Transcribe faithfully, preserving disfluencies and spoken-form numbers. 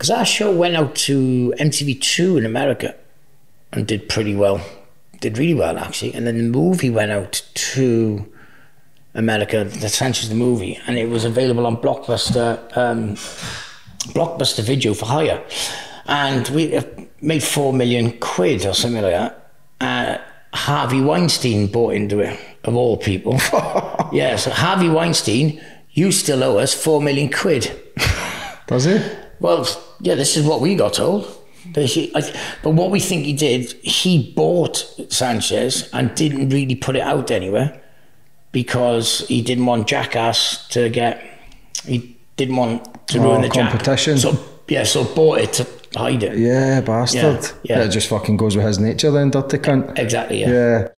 because our show went out to M T V two in America and did pretty well, did really well actually, and then the movie went out to America, the Sanchez the movie, and it was available on Blockbuster, um, Blockbuster Video for hire, and we made four million quid or something like that. Uh, Harvey Weinstein bought into it, of all people. Yeah, so Harvey Weinstein, you still owe us four million quid. Does he? Well, yeah, this is what we got told. But what we think he did, he bought Sanchez and didn't really put it out anywhere because he didn't want Jackass to get, he didn't want to oh, ruin the competition. Jack. So, yeah, so bought it to hide it. Yeah, bastard. Yeah, yeah. It just fucking goes with his nature then, dirty cunt. Exactly, yeah. Yeah.